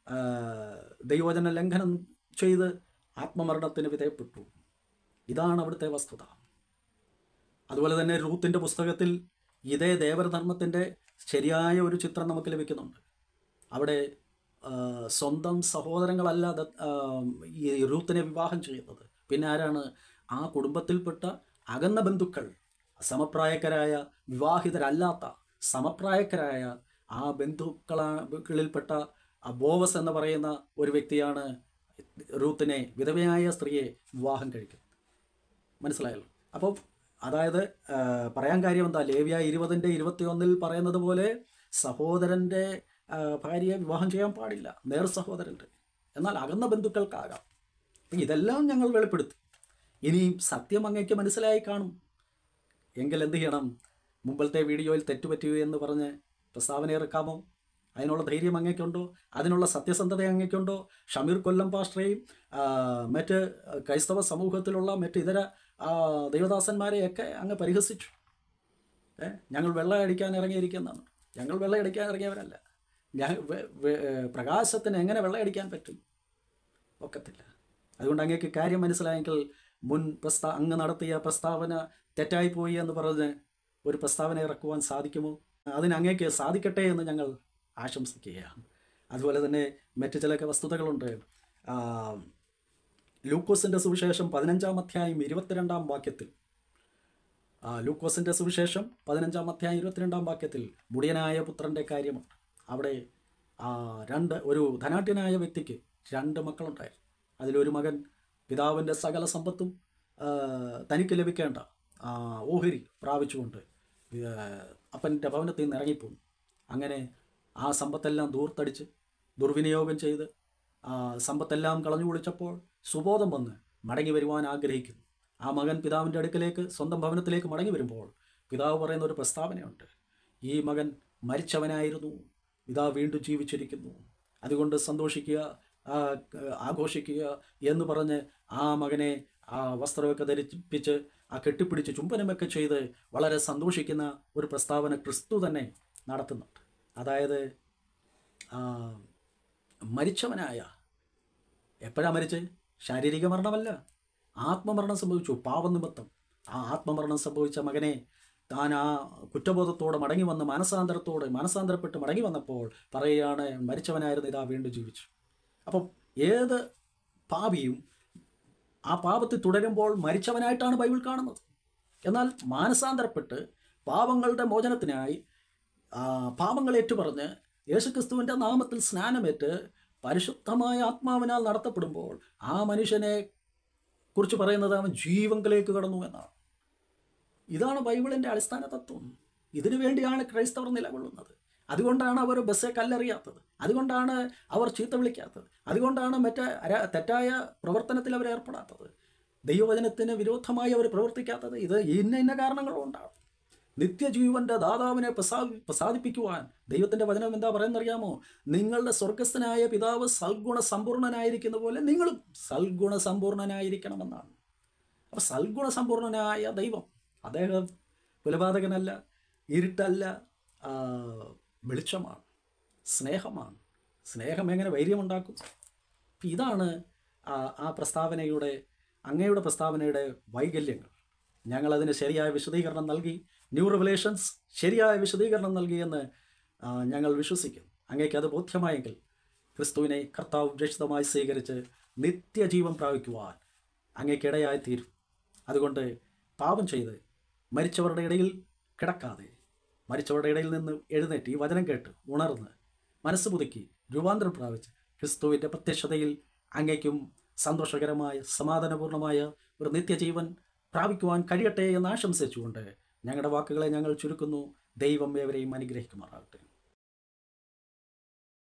ദൈവവചന ലംഘനം ചെയ്ത് ആത്മമരണത്തിന് വിധേയപ്പെട്ടു. ഇതാണ് അവിടുത്തെ വസ്തുത. അതുപോലെ തന്നെ റൂത്തിൻ്റെ പുസ്തകത്തിൽ ഇതേ ദേവധർമ്മത്തിൻ്റെ ശരിയായ ഒരു ചിത്രം നമുക്ക് ലഭിക്കുന്നുണ്ട്. അവിടെ സ്വന്തം സഹോദരങ്ങളല്ല ഈ റൂത്തിനെ വിവാഹം ചെയ്യുന്നത്. പിന്നെ ആരാണ്? ആ കുടുംബത്തിൽപ്പെട്ട അകന്ന ബന്ധുക്കൾ, സമപ്രായക്കരായ വിവാഹിതരല്ലാത്ത സമപ്രായക്കരായ ആ ബന്ധുക്കളിൽപ്പെട്ട ബോവസ് എന്ന് പറയുന്ന ഒരു വ്യക്തിയാണ് റൂത്തിനെ, വിധവയായ സ്ത്രീയെ വിവാഹം കഴിക്കുന്നത്. മനസ്സിലായല്ലോ? അപ്പോൾ അതായത് പറയാൻ കാര്യം എന്താ? ലേവ്യ ഇരുപതിൻ്റെ ഇരുപത്തിയൊന്നിൽ പറയുന്നത് പോലെ സഹോദരൻ്റെ ഭാര്യയെ വിവാഹം ചെയ്യാൻ പാടില്ല, നേർ സഹോദരൻ്റെ. എന്നാൽ അകന്ന ബന്ധുക്കൾക്കാകാം. ഇതെല്ലാം ഞങ്ങൾ വെളിപ്പെടുത്തി. ഇനിയും സത്യം അങ്ങേക്ക് മനസ്സിലായി കാണും എങ്കിൽ എന്ത് ചെയ്യണം? മുമ്പത്തെ വീഡിയോയിൽ തെറ്റുപറ്റിയു എന്ന് പറഞ്ഞ് പ്രസ്താവന ഇറക്കാമോ? അതിനുള്ള ധൈര്യം അങ്ങേക്കുണ്ടോ? അതിനുള്ള സത്യസന്ധത അങ്ങേക്കുണ്ടോ? ഷമീർ കൊല്ലം പാസ്റ്ററേയും മറ്റ് ക്രൈസ്തവ സമൂഹത്തിലുള്ള മറ്റ് ഇതര ദൈവദാസന്മാരെയൊക്കെ അങ്ങ് പരിഹസിച്ചു. ഏ ഞങ്ങൾ വെള്ളം അടിക്കാൻ ഇറങ്ങിയിരിക്കുന്നതാണ്. ഞങ്ങൾ വെള്ളം അടിക്കാൻ ഇറങ്ങിയവരല്ല. ഞാൻ പ്രകാശത്തിന് എങ്ങനെ വെള്ളം അടിക്കാൻ പറ്റും? ഒക്കത്തില്ല. അതുകൊണ്ട് അങ്ങേക്ക് കാര്യം മനസ്സിലായെങ്കിൽ മുൻ പ്രസ്താ അങ്ങ് നടത്തിയ പ്രസ്താവന തെറ്റായിപ്പോയി എന്ന് പറഞ്ഞ് ഒരു പ്രസ്താവന ഇറക്കുവാൻ സാധിക്കുമോ? അതിന് അങ്ങേക്ക് സാധിക്കട്ടെ എന്ന് ഞങ്ങൾ ആശംസിക്കുകയാണ്. അതുപോലെ തന്നെ മറ്റ് ചില വസ്തുതകളുണ്ട്. ലൂക്കോസിൻ്റെ സുവിശേഷം പതിനഞ്ചാം അധ്യായം ഇരുപത്തിരണ്ടാം വാക്യത്തിൽ ലൂക്കോസിൻ്റെ സുവിശേഷം പതിനഞ്ചാം അധ്യായം ഇരുപത്തിരണ്ടാം വാക്യത്തിൽ മുടിയനായ പുത്രൻ്റെ കാര്യമുണ്ട്. അവിടെ രണ്ട് ഒരു ധനാഢ്യനായ വ്യക്തിക്ക് രണ്ട് മക്കളുണ്ടായിരുന്നു. അതിലൊരു മകൻ പിതാവിൻ്റെ സകല സമ്പത്തും തനിക്ക് ലഭിക്കേണ്ട ഓഹരി പ്രാപിച്ചുകൊണ്ട് അപ്പൻ്റെ ഭവനത്തിൽ നിന്ന് ഇറങ്ങിപ്പോന്നു. അങ്ങനെ ആ സമ്പത്തെല്ലാം ദൂർത്തടിച്ച് ദുർവിനിയോഗം ചെയ്ത് സമ്പത്തെല്ലാം കളഞ്ഞു കുളിച്ചപ്പോൾ സുബോധം വന്ന് മടങ്ങി വരുവാൻ ആഗ്രഹിക്കുന്നു. ആ മകൻ പിതാവിൻ്റെ അടുക്കലേക്ക് സ്വന്തം ഭവനത്തിലേക്ക് മടങ്ങി വരുമ്പോൾ പിതാവ് പറയുന്ന ഒരു പ്രസ്താവനയുണ്ട്. ഈ മകൻ മരിച്ചവനായിരുന്നു, ഇതാ വീണ്ടും ജീവിച്ചിരിക്കുന്നു, അതുകൊണ്ട് സന്തോഷിക്കുക, ആഘോഷിക്കുക എന്ന് പറഞ്ഞ് ആ മകനെ ആ വസ്ത്രമൊക്കെ ധരിപ്പിച്ച് ആ കെട്ടിപ്പിടിച്ച് ചുംബനമൊക്കെ ചെയ്ത് വളരെ സന്തോഷിക്കുന്ന ഒരു പ്രസ്താവന ക്രിസ്തു തന്നെ നടത്തുന്നുണ്ട്. അതായത് മരിച്ചവനായ, എപ്പോഴാണ് മരിച്ചത്? ശാരീരിക മരണമല്ല, ആത്മമരണം സംഭവിച്ചു പാപനിമിത്തം. ആ ആത്മമരണം സംഭവിച്ച മകനെ താൻ ആ കുറ്റബോധത്തോടെ മടങ്ങി വന്ന് മാനസാന്തരത്തോടെ മാനസാന്തരപ്പെട്ട് മടങ്ങി വന്നപ്പോൾ പറയുകയാണ്, മരിച്ചവനായിരുന്നു ഇതാ വീണ്ടും ജീവിച്ചു. അപ്പം ഏത് പാപിയും ആ പാപത്തിൽ തുടരുമ്പോൾ മരിച്ചവനായിട്ടാണ് ബൈബിൾ കാണുന്നത്. എന്നാൽ മാനസാന്തരപ്പെട്ട് പാപങ്ങളുടെ മോചനത്തിനായി പാപങ്ങൾ ഏറ്റുപറഞ്ഞ് യേശുക്രിസ്തുവിൻ്റെ നാമത്തിൽ സ്നാനമേറ്റ് പരിശുദ്ധമായ ആത്മാവിനാൽ നടത്തപ്പെടുമ്പോൾ ആ മനുഷ്യനെ കുറിച്ച് പറയുന്നത് അവൻ ജീവങ്കിലേക്ക് കടന്നു എന്നാണ്. ഇതാണ് ബൈബിളിൻ്റെ അടിസ്ഥാന തത്വം. ഇതിനു വേണ്ടിയാണ് ക്രൈസ്തവർ നിലകൊള്ളുന്നത്. അതുകൊണ്ടാണ് അവർ ബസ്സെ കല്ലെറിയാത്തത്, അതുകൊണ്ടാണ് അവർ ചീത്ത വിളിക്കാത്തത്, അതുകൊണ്ടാണ് മറ്റേ തെറ്റായ പ്രവർത്തനത്തിൽ അവർ ഏർപ്പെടാത്തത്, ദൈവവചനത്തിന് വിരോധമായി അവർ പ്രവർത്തിക്കാത്തത്. ഇത് ഇന്ന ഇന്ന കാരണങ്ങൾ കൊണ്ടാണ്. നിത്യജീവൻ്റെ ദാതാവിനെ പ്രസാദി പ്രസാദിപ്പിക്കുവാൻ ദൈവത്തിൻ്റെ വചനം എന്താ പറയുന്നറിയാമോ? നിങ്ങളുടെ സ്വർഗസ്ഥനായ പിതാവ് സൽഗുണ സമ്പൂർണനായിരിക്കുന്ന പോലെ നിങ്ങളും സൽഗുണ സമ്പൂർണനായിരിക്കണമെന്നാണ്. അപ്പോൾ സൽഗുണ സമ്പൂർണനായ ദൈവം, അദ്ദേഹം കൊലപാതകനല്ല, ഇരുട്ടല്ല, വെളിച്ചമാണ്, സ്നേഹമാണ്. സ്നേഹം എങ്ങനെ വൈര്യമുണ്ടാക്കും? ഇതാണ് ആ പ്രസ്താവനയുടെ, അങ്ങയുടെ പ്രസ്താവനയുടെ വൈകല്യങ്ങൾ. ഞങ്ങളതിന് ശരിയായ വിശദീകരണം നൽകി, ന്യൂ റിവലേഷൻസ് ശരിയായ വിശദീകരണം നൽകിയെന്ന് ഞങ്ങൾ വിശ്വസിക്കും. അങ്ങേക്ക് അത് ബോധ്യമായെങ്കിൽ ക്രിസ്തുവിനെ കർത്താവ് രക്ഷിതമായി സ്വീകരിച്ച് നിത്യജീവൻ പ്രാപിക്കുവാൻ അങ്ങേക്കിടയായിത്തീരും. അതുകൊണ്ട് പാപം ചെയ്ത് മരിച്ചവരുടെ ഇടയിൽ കിടക്കാതെ, മരിച്ചവരുടെ ഇടയിൽ നിന്ന് എഴുന്നേറ്റ് ഈ വചനം കേട്ട് ഉണർന്ന് മനസ്സ് പുതുക്കി രൂപാന്തരം പ്രാപിച്ച് ക്രിസ്തുവിൻ്റെ പ്രത്യക്ഷതയിൽ അങ്ങേക്കും സന്തോഷകരമായ സമാധാനപൂർണമായ ഒരു നിത്യജീവൻ പ്രാപിക്കുവാൻ കഴിയട്ടെ എന്ന് ആശംസിച്ചുകൊണ്ട് ഞങ്ങളുടെ വാക്കുകളെ ഞങ്ങൾ ചുരുക്കുന്നു. ദൈവം ഏവരെയും അനുഗ്രഹിക്കുമാറാകട്ടെ.